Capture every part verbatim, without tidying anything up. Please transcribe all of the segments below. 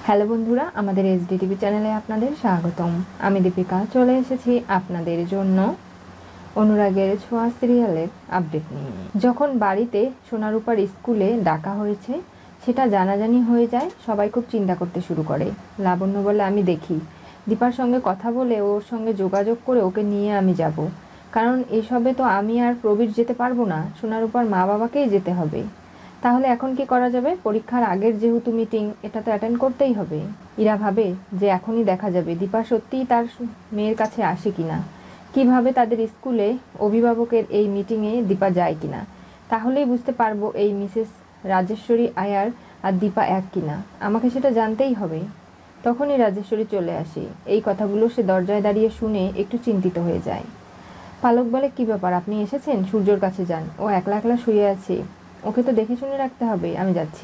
Hello বন্ধুরা, আমাদের SD TV চ্যানেলে আপনাদের স্বাগতম। আমি দীপিকা চলে এসেছি আপনাদের জন্য অনুরাগের ছোঁয়া সিরিয়ালের আপডেট নিয়ে। যখন বাড়িতে সোনারূপার স্কুলে ডাকা হয়েছে সেটা জানাজানি হয়ে যায়, সবাই খুব চিন্তা করতে শুরু করে। লাবণ্য বলে, আমি দেখি দীপার সঙ্গে কথা বলে ওর সঙ্গে যোগাযোগ করে ওকে নিয়ে আমি যাব, কারণ এসবে তো আমি আর প্রবীর যেতে পারবো না, সোনারূপার মা বাবাকেই যেতে হবে। তাহলে এখন কি করা যাবে? পরীক্ষার আগের যেহেতু মিটিং, এটা তো অ্যাটেন্ড করতেই হবে। ইরা ভাবে যে এখনই দেখা যাবে দীপা সত্যিই তার মেয়ের কাছে আসে কিনা, কিভাবে তাদের স্কুলে অভিভাবকের এই মিটিংয়ে দীপা যায় কিনা। তাহলেই বুঝতে পারবো এই মিসেস রাজেশ্বরী আয়ার আর দীপা এক কিনা। আমাকে সেটা জানতেই হবে। তখনই রাজেশ্বরী চলে আসে। এই কথাগুলো সে দরজায় দাঁড়িয়ে শুনে একটু চিন্তিত হয়ে যায়। পালক বলে, কি ব্যাপার, আপনি এসেছেন? সূর্যর কাছে যান, ও একলা একলা শুয়ে আছে, ওকে তো দেখে শুনে রাখতে হবে, আমি যাচ্ছি।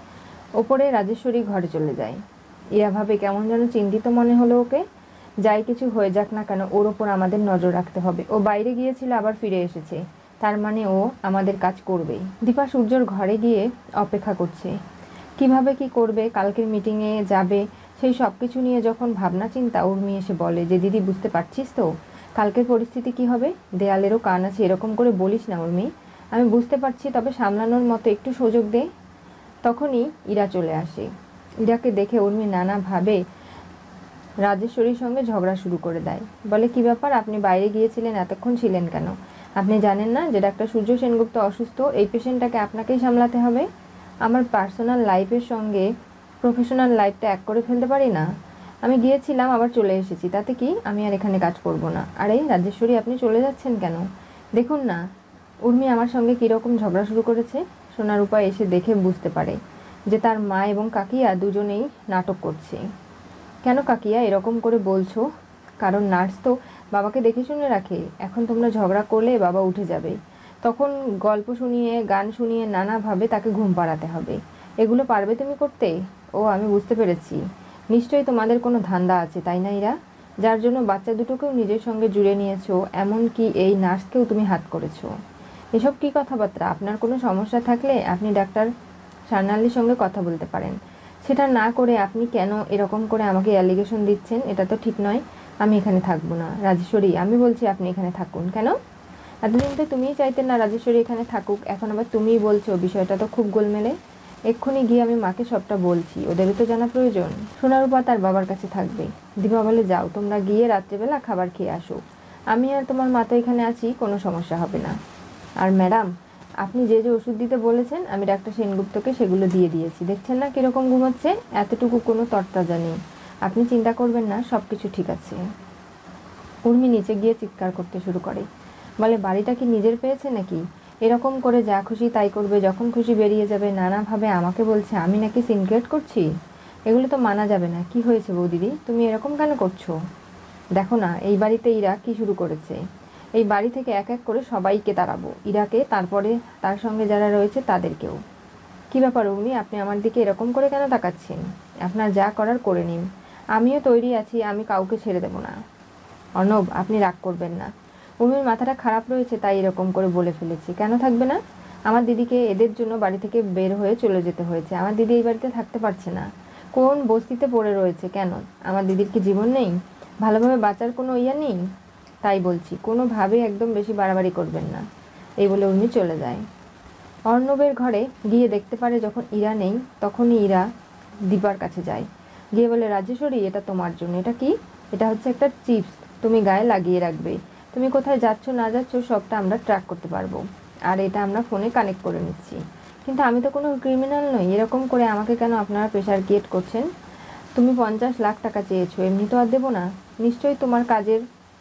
ওপরে রাজেশ্বরী ঘরে চলে যায়। ইরা ভাবে কেমন যেন চিন্তিত মনে হলো ওকে। যাই কিছু হয়ে যাক না কেন, ওর ওপর আমাদের নজর রাখতে হবে। ও বাইরে গিয়েছিল, আবার ফিরে এসেছে, তার মানে ও আমাদের কাজ করবেই। দীপা সূর্যর ঘরে গিয়ে অপেক্ষা করছে। কিভাবে কি করবে, কালকের মিটিংয়ে যাবে, সেই সব কিছু নিয়ে যখন ভাবনা চিন্তা, উর্মি এসে বলে যে দিদি, বুঝতে পারছিস তো কালকের পরিস্থিতি কি হবে? দেয়ালেরও কান আছে, এরকম করে বলিস না উর্মি। আমি বুঝতে পারছি, তবে সামলানোর মতো একটু সুযোগ দে। তখনই ইরা চলে আসে। ইরাকে দেখে উর্মি নানাভাবে রাজেশ্বরীর সঙ্গে ঝগড়া শুরু করে দেয়। বলে, কি ব্যাপার, আপনি বাইরে গিয়েছিলেন, এতক্ষণ ছিলেন কেন? আপনি জানেন না যে ডাক্তার সূর্য সেনগুপ্ত অসুস্থ? এই পেশেন্টটাকে আপনাকেই সামলাতে হবে। আমার পার্সোনাল লাইফের সঙ্গে প্রফেশনাল লাইফটা এক করে ফেলতে পারি না? আমি গিয়েছিলাম, আবার চলে এসেছি, তাতে কি? আমি আর এখানে কাজ করব না। আরে রাজেশ্বরী, আপনি চলে যাচ্ছেন কেন? দেখুন না উর্মি আমার সঙ্গে কীরকম ঝগড়া শুরু করেছে। সোনারূপা এসে দেখে বুঝতে পারে যে তার মা এবং কাকিয়া দুজনেই নাটক করছে। কেন কাকিয়া এরকম করে বলছো? কারণ নার্স তো বাবাকে দেখে শুনে রাখে। এখন তোমরা ঝগড়া করলে বাবা উঠে যাবে, তখন গল্প শুনিয়ে গান শুনিয়ে নানাভাবে তাকে ঘুম পাড়াতে হবে। এগুলো পারবে তুমি করতে? ও, আমি বুঝতে পেরেছি, নিশ্চয়ই তোমাদের কোনো ধান্দা আছে, তাই না ইরা? যার জন্য বাচ্চা দুটোকেও নিজের সঙ্গে জুড়ে নিয়েছো, এমনকি এই নার্সকেও তুমি হাত করেছো। এসব কী কথাবার্তা? আপনার কোনো সমস্যা থাকলে আপনি ডাক্তার সান্যালের সঙ্গে কথা বলতে পারেন। সেটা না করে আপনি কেন এরকম করে আমাকে অ্যালিগেশন দিচ্ছেন? এটা তো ঠিক নয়। আমি এখানে থাকবো না। রাজেশ্বরী, আমি বলছি আপনি এখানে থাকুন। কেন? এতদিন তো তুমিই চাইতেন না রাজেশ্বরী এখানে থাকুক, এখন আবার তুমিই বলছো? বিষয়টা তো খুব গোলমেলে। এক্ষুনি গিয়ে আমি মাকে সবটা বলছি, ওদেরও তো জানা প্রয়োজন। সোনারূপা তার বাবার কাছে থাকবে। দীপা বলে, যাও তোমরা গিয়ে রাত্রেবেলা খাবার খেয়ে আসো, আমি আর তোমার মা তো এখানে আছি, কোনো সমস্যা হবে না। আর ম্যাডাম, আপনি যে যে ওষুধ দিতে বলেছেন আমি ডাক্তার সেনগুপ্তকে সেগুলো দিয়ে দিয়েছি, দেখছেন না কীরকম ঘুমোচ্ছে? এতটুকু কোনো তরতাজা নেই। আপনি চিন্তা করবেন না, সব কিছু ঠিক আছে। উর্মি নিচে গিয়ে চিৎকার করতে শুরু করে। বলে, বাড়িটা কি নিজের পেয়েছে নাকি? এরকম করে যা খুশি তাই করবে, যখন খুশি বেরিয়ে যাবে। নানাভাবে আমাকে বলছে আমি নাকি সিনক্রেট করছি। এগুলো তো মানা যাবে না। কি হয়েছে বৌদিদি, তুমি এরকম কেন করছো? দেখো না এই বাড়িতে ইরা কি শুরু করেছে। এই বাড়ি থেকে এক এক করে সবাইকে তাড়াবো, ইরাকে, তারপরে তার সঙ্গে যারা রয়েছে তাদেরকেও। কী ব্যাপার উর্মি, আপনি আমার দিকে এরকম করে কেন তাকাচ্ছেন? আপনার যা করার করে নিন, আমিও তৈরি আছি, আমি কাউকে ছেড়ে দেব না। অর্ণব, আপনি রাগ করবেন না। উর্মির মাথাটা খারাপ রয়েছে, তাই এরকম করে বলে ফেলেছি। কেন থাকবে না? আমার দিদিকে এদের জন্য বাড়ি থেকে বের হয়ে চলে যেতে হয়েছে। আমার দিদি এই বাড়িতে থাকতে পারছে না। কোন বস্তিতে পড়ে রয়েছে? কেন, আমার দিদির কি জীবন নেই? ভালোভাবে বাঁচার কোনো ইয়া নেই? তাই বলছি, কোনোভাবে একদম বেশি বাড়াবাড়ি করবেন না। এই বলে উর্মি চলে যায়। অর্ণবের ঘরে গিয়ে দেখতে পারে যখন ইরা নেই, তখনই ইরা দীপার কাছে যায়। গিয়ে বলে, রাজেশ্বরী, এটা তোমার জন্য। এটা কি? এটা হচ্ছে একটা চিপস, তুমি গায়ে লাগিয়ে রাখবে। তুমি কোথায় যাচ্ছ না যাচ্ছ সবটা আমরা ট্র্যাক করতে পারবো, আর এটা আমরা ফোনে কানেক্ট করে নিচ্ছি। কিন্তু আমি তো কোনো ক্রিমিনাল নই, এরকম করে আমাকে কেন আপনারা প্রেশার ক্রিয়েট করছেন? তুমি পঞ্চাশ লাখ টাকা চেয়েছো, এমনি তো আর দেবো না। নিশ্চয়ই তোমার কাজের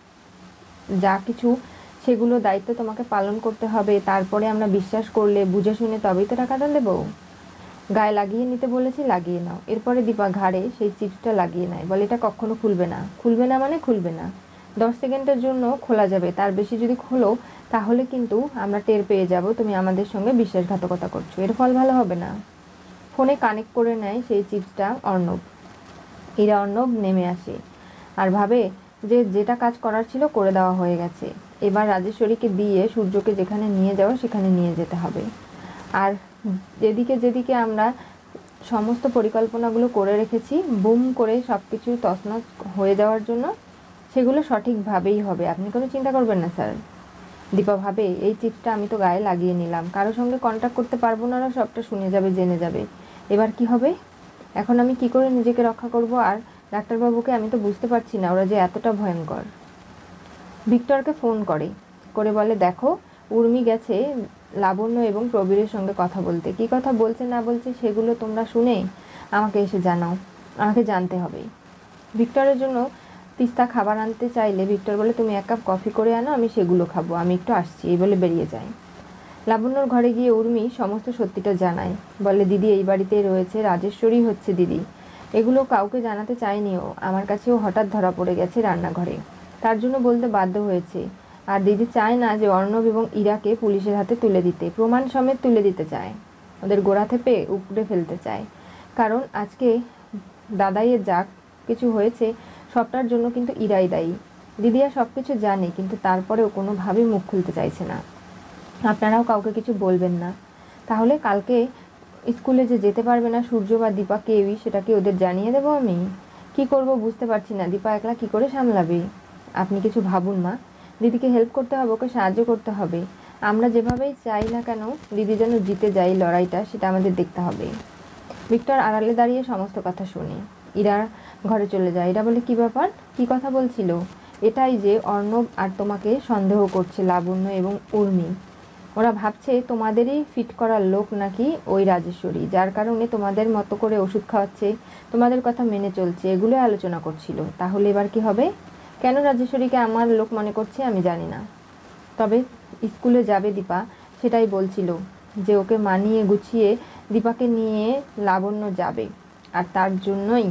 যা কিছু সেগুলো দায়িত্ব তোমাকে পালন করতে হবে, তারপরে আমরা বিশ্বাস করলে বুঝে শুনে তবেই তো টাকাটা দেবো। গায়ে লাগিয়ে নিতে বলেছি, লাগিয়ে নাও। এরপরে দীপা ঘাড়ে সেই চিপসটা লাগিয়ে নেয়। বলে, এটা কখনো খুলবে না। খুলবে না মানে খুলবে না। দশ সেকেন্ডের জন্য খোলা যাবে, তার বেশি যদি খোলো তাহলে কিন্তু আমরা টের পেয়ে যাব তুমি আমাদের সঙ্গে বিশ্বাসঘাতকতা করছো, এর ফল ভালো হবে না। ফোনে কানেক্ট করে নেয় সেই চিপসটা অর্ণব। ইরা অর্ণব নেমে আসে আর ভাবে যে যেটা কাজ করার ছিল করে দেওয়া হয়ে গেছে। এবার রাজেশ্বরীকে দিয়ে সূর্যকে যেখানে নিয়ে যাওয়া সেখানে নিয়ে যেতে হবে। আর যেদিকে যেদিকে আমরা সমস্ত পরিকল্পনাগুলো করে রেখেছি, বুম করে সব কিছু তছনছ হয়ে যাওয়ার জন্য। সেগুলো সঠিকভাবেই হবে, আপনি কোনো চিন্তা করবেন না স্যার। দীপা ভাবে, এই চিপটা আমি তো গায়ে লাগিয়ে নিলাম, কারো সঙ্গে কন্ট্যাক্ট করতে পারবো না, ওরা সবটা শুনে যাবে, জেনে যাবে। এবার কি হবে? এখন আমি কি করে নিজেকে রক্ষা করব? আর ডাক্তারবাবুকে আমি তো বুঝতে পারছি না ওরা যে এতটা ভয়ঙ্কর। ভিক্টরকে ফোন করে করে বলে, দেখো উর্মি গেছে লাবণ্য এবং প্রবীরের সঙ্গে কথা বলতে। কি কথা বলছে না বলছে সেগুলো তোমরা শুনে আমাকে এসে জানাও, আমাকে জানতে হবে। ভিক্টরের জন্য তিস্তা খাবার আনতে চাইলে ভিক্টর বলে, তুমি এক কাপ কফি করে আনো, আমি সেগুলো খাবো, আমি একটু আসছি, এই বলে বেরিয়ে যায়। লাবণ্যর ঘরে গিয়ে উর্মি সমস্ত সত্যিটা জানায়, বলে, দিদি এই বাড়িতে রয়েছে, রাজেশ্বরী হচ্ছে দিদি। এগুলো কাউকে জানাতে চাইনিও, আমার কাছেও হঠাৎ ধরা পড়ে গেছে রান্নাঘরে, তার জন্য বলতে বাধ্য হয়েছে। আর দিদি চায় না যে অর্ণব এবং ইরাকে পুলিশের হাতে তুলে দিতে, প্রমাণ সমেত তুলে দিতে চায়, ওদের গোড়া থেপে উপড়ে ফেলতে চায়। কারণ আজকে দাদাইয়ের যা কিছু হয়েছে সবটার জন্য কিন্তু ইরাই দায়ী। দিদিয়া সব কিছু জানে, কিন্তু তারপরেও কোনোভাবেই মুখ খুলতে চাইছে না। আপনারাও কাউকে কিছু বলবেন না, তাহলে কালকে স্কুলে যে যেতে পারবে না সূর্য বা দীপা কেউই, সেটাকে ওদের জানিয়ে দেবো আমি। কি করব বুঝতে পারছি না, দীপা একলা কি করে সামলাবে? আপনি কিছু ভাবুন মা, দিদিকে হেল্প করতে হবে, ওকে সাহায্য করতে হবে। আমরা যেভাবেই চাই না কেন দিদি যেন জিতে যায় লড়াইটা, সেটা আমাদের দেখতে হবে। ভিক্টর আড়ালে দাঁড়িয়ে সমস্ত কথা শুনে ইরা ঘরে চলে যায়। ইরা বলে, কি ব্যাপার, কি কথা বলছিল? এটাই যে অর্ণব আর তোমাকে সন্দেহ করছে লাবণ্য এবং উর্মি। ওরা ভাবছে তোমাদেরই ফিট করার লোক নাকি ওই রাজেশ্বরী, যার কারণে তোমাদের মতো করে ওষুধ খাওয়াচ্ছে, তোমাদের কথা মেনে চলছে, এগুলো আলোচনা করছিল। তাহলে এবার কি হবে? কেন রাজেশ্বরীকে আমার লোক মনে করছে আমি জানি না, তবে স্কুলে যাবে দীপা, সেটাই বলছিল যে ওকে মানিয়ে গুছিয়ে দীপাকে নিয়ে লাবণ্য যাবে, আর তার জন্যই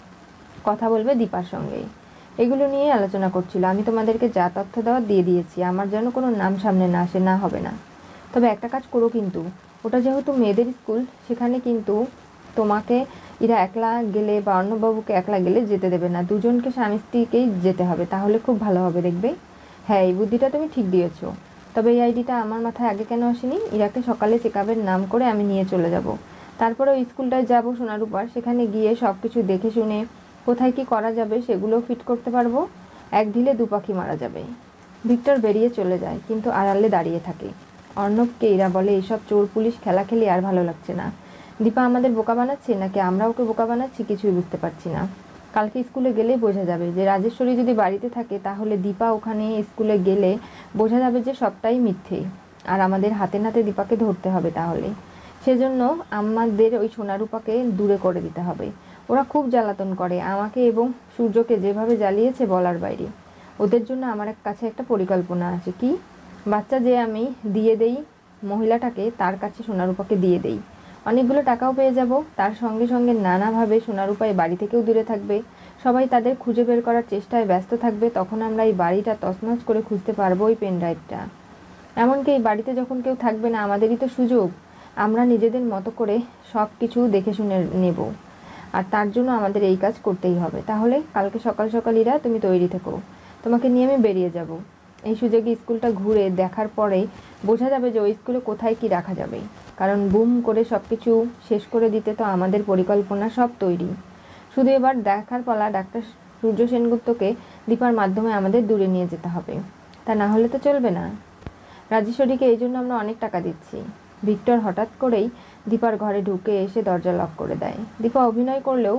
কথা বলবে দীপার সঙ্গে। এগুলো নিয়ে আলোচনা করছিল। আমি তোমাদেরকে যা তথ্য দেওয়ার দিয়ে দিয়েছি, আমার যেন কোনো নাম সামনে না আসে, না হবে না। তবে একটা কাজ করো, কিন্তু ওটা যেহেতু মেয়েদের স্কুল, সেখানে কিন্তু তোমাকে এরা একলা গেলে বা অর্ণববাবুকে একলা গেলে যেতে দেবে না, দুজনকে স্বামী স্ত্রীকেই যেতে হবে, তাহলে খুব ভালো হবে দেখবে। হ্যাঁ, এই বুদ্ধিটা তুমি ঠিক দিয়েছো, তবে এই আইডিটা আমার মাথায় আগে কেন আসেনি? ইরাকে সকালে চেকআপের নাম করে আমি নিয়ে চলে যাব, তারপরে ওই স্কুলটায় যাবো সোনারূপার, সেখানে গিয়ে সব কিছু দেখে শুনে কোথায় কি করা যাবে সেগুলো ফিট করতে পারবো। এক ঢিলে দু পাখি মারা যাবে। ভিক্টর বেরিয়ে চলে যায়, কিন্তু আড়ালে দাঁড়িয়ে থাকে। অর্ণবকে ইরা বলে, এইসব চোর পুলিশ খেলা খেলি আর ভালো লাগছে না। দীপা আমাদের বোকা বানাচ্ছে নাকি আমরা ওকে বোকা বানাচ্ছি কিছুই বুঝতে পারছি না। কালকে স্কুলে গেলেই বোঝা যাবে যে রাজেশ্বরী যদি বাড়িতে থাকে, তাহলে দীপা ওখানে স্কুলে গেলে বোঝা যাবে যে সবটাই মিথ্যে, আর আমাদের হাতে নাতে দীপাকে ধরতে হবে। তাহলে সেজন্য আমাদের ওই সোনারূপাকে দূরে করে দিতে হবে। ওরা খুব জ্বালাতন করে আমাকে এবং সূর্যকে, যেভাবে জ্বালিয়েছে বলার বাইরে। ওদের জন্য আমার কাছে একটা পরিকল্পনা আছে। কি? বাচ্চা যে আমি দিয়ে দেই মহিলাটাকে, তার কাছে সোনারূপাকে দিয়ে দেই, অনেকগুলো টাকাও পেয়ে যাব, তার সঙ্গে সঙ্গে নানাভাবে সোনারূপা এই বাড়ি থেকেও দূরে থাকবে, সবাই তাদের খুঁজে বের করার চেষ্টায় ব্যস্ত থাকবে। তখন আমরা এই বাড়িটা তছনছ করে খুঁজতে পারবো ওই পেন ড্রাইভটা। এমনকি এই বাড়িতে যখন কেউ থাকবে না, আমাদেরই তো সুযোগ, আমরা নিজেদের মতো করে সব কিছু দেখে শুনে নেব। আর তার জন্য আমাদের এই কাজ করতেই হবে। তাহলে কালকে সকাল সকাল ইরা তুমি তৈরি থেকো, তোমাকে নিয়ে আমি বেরিয়ে যাব। এই সুযোগে স্কুলটা ঘুরে দেখার পরে বোঝা যাবে যে ওই স্কুলে কোথায় কি রাখা যাবে, কারণ বুম করে সব কিছু শেষ করে দিতে তো আমাদের পরিকল্পনা সব তৈরি। শুধু এবার দেখার পালা ডাক্তার সূর্য সেনগুপ্তকে দীপার মাধ্যমে আমাদের দূরে নিয়ে যেতে হবে, তা না হলে তো চলবে না। রাজেশ্বরীকে এই জন্য আমরা অনেক টাকা দিচ্ছি। ভিক্টর হঠাৎ করেই দীপার ঘরে ঢুকে এসে দরজা লক করে দেয়। দীপা অভিনয় করলেও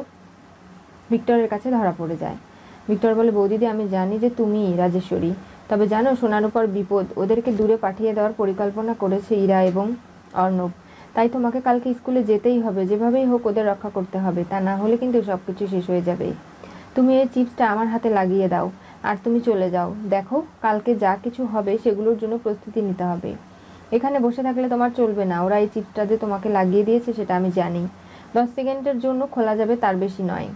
ভিক্টরের কাছে ধরা পড়ে যায়। ভিক্টর বলে, বৌদিদি আমি জানি যে তুমি রাজেশ্বরী, তবে জানো সোনারূপার বিপদ, ওদেরকে দূরে পাঠিয়ে দেওয়ার পরিকল্পনা করেছে ইরা এবং অর্ণব। তাই তোমাকে কালকে স্কুলে যেতেই হবে, যেভাবেই হোক ওদের রক্ষা করতে হবে, তা না হলে কিন্তু সব কিছু শেষ হয়ে যাবে। তুমি এই চিপসটা আমার হাতে লাগিয়ে দাও আর তুমি চলে যাও। দেখো কালকে যা কিছু হবে সেগুলোর জন্য প্রস্তুতি নিতে হবে। এখানে বসে থাকলে তোমার চলবে না, ওরা এই চিপসটা যে তোমাকে লাগিয়ে দিয়েছে সেটা আমি জানি। দশ সেকেন্ডের জন্য খোলা যাবে, তার বেশি নয়।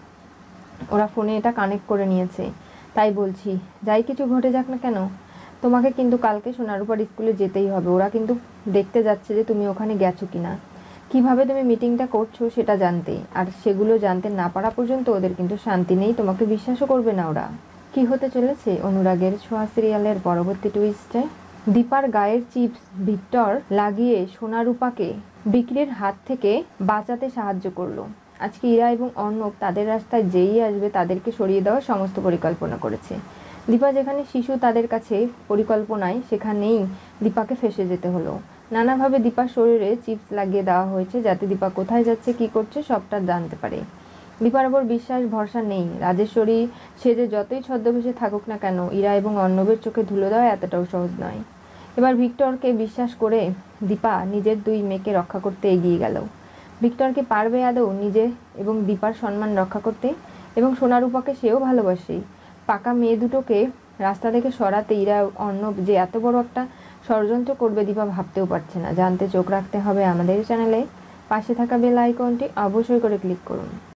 ওরা ফোনে এটা কানেক্ট করে নিয়েছে, তাই বলছি যাই কিছু ঘটে যাক না কেন, তোমাকে কিন্তু কালকে সোনারূপার স্কুলে যেতেই হবে। ওরা কিন্তু দেখতে যাচ্ছে যে তুমি ওখানে গেছো কিনা, কিভাবে তুমি মিটিংটা করছো সেটা জানতে, আর সেগুলো জানতে না পারা পর্যন্ত ওদের কিন্তু শান্তি নেই, তোমাকে বিশ্বাসও করবে না ওরা। কি হতে চলেছে অনুরাগের ছোঁয়া সিরিয়ালের পরবর্তী টুইস্টে দীপার গায়ের চিপস ভিক্টর লাগিয়ে সোনা রূপাকে বিক্রির হাত থেকে বাঁচাতে সাহায্য করলো। আজকে ইরা এবং অর্ণব তাদের রাস্তায় যেই আসবে তাদেরকে সরিয়ে দেওয়ার সমস্ত পরিকল্পনা করেছে। দীপা যেখানে শিশু তাদের কাছে পরিকল্পনায়, সেখানেই দীপাকে ফেঁসে যেতে হলো। নানাভাবে দীপার শরীরে চিপস লাগিয়ে দেওয়া হয়েছে যাতে দীপা কোথায় যাচ্ছে, কি করছে সবটা জানতে পারে। দীপার ওপর বিশ্বাস ভরসা নেই। রাজেশ্বরী সে যে যতই ছদ্মবেশে থাকুক না কেন, ইরা এবং অর্ণবের চোখে ধুলো দেওয়া এতটাও সহজ নয়। এবার ভিক্টরকে বিশ্বাস করে দীপা নিজের দুই মেয়েকে রক্ষা করতে এগিয়ে গেল। ভিক্টরকে পারবে আদৌ নিজে এবং দীপার সম্মান রক্ষা করতে? এবং সোনারূপাকে সেও ভালোবাসে। পাকা মেয়ে দুটোকে রাস্তা থেকে সরাতে ইরা অর্ণব যে এত বড় একটা ষড়যন্ত্র করবে দীপা ভাবতেও পারছে না। জানতে চোখ রাখতে হবে আমাদের চ্যানেলে। পাশে থাকা বেল আইকনটি অবশ্যই করে ক্লিক করুন।